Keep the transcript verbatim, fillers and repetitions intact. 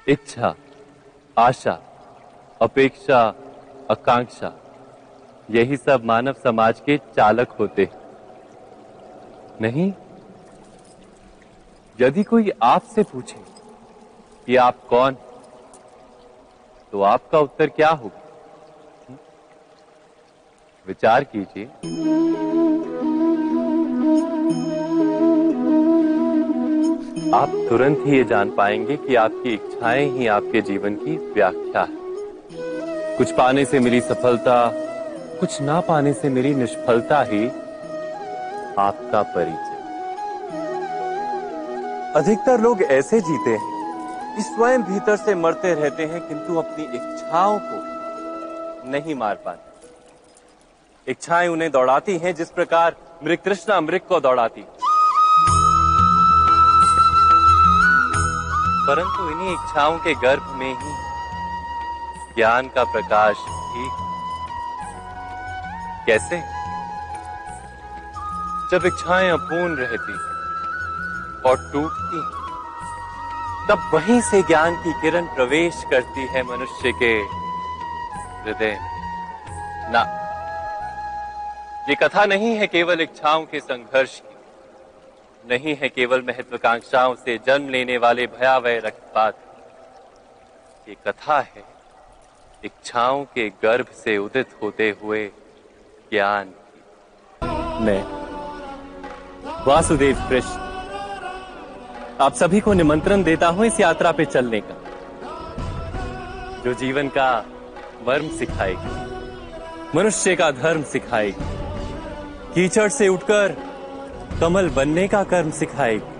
इच्छा, आशा, अपेक्षा, आकांक्षा, यही सब मानव समाज के चालक होते नहीं। यदि कोई आपसे पूछे कि आप कौन, तो आपका उत्तर क्या होगा? विचार कीजिए। आप तुरंत ही ये जान पाएंगे कि आपकी इच्छाएं ही आपके जीवन की व्याख्या है। कुछ पाने से मिली सफलता, कुछ ना पाने से मिली निष्फलता ही आपका परिचय। अधिकतर लोग ऐसे जीते हैं कि स्वयं भीतर से मरते रहते हैं, किंतु अपनी इच्छाओं को नहीं मार पाते। इच्छाएं उन्हें दौड़ाती हैं जिस प्रकार मृग तृष्णा मृग को दौड़ाती। परंतु इन्हीं इच्छाओं के गर्भ में ही ज्ञान का प्रकाश भी। कैसे? जब इच्छाएं अपूर्ण रहती और टूटती, तब वहीं से ज्ञान की किरण प्रवेश करती है मनुष्य के हृदय। ना, ये कथा नहीं है केवल इच्छाओं के संघर्ष की, नहीं है केवल महत्वाकांक्षाओं से जन्म लेने वाले भयावह रक्तपात। ये कथा है इच्छाओं के गर्भ से उदित होते हुए ज्ञान की। मैं वासुदेव कृष्ण आप सभी को निमंत्रण देता हूं इस यात्रा पे चलने का, जो जीवन का मर्म सिखाएगी, मनुष्य का धर्म सिखाएगी, कीचड़ से उठकर कमल बनने का कर्म सिखाएगी,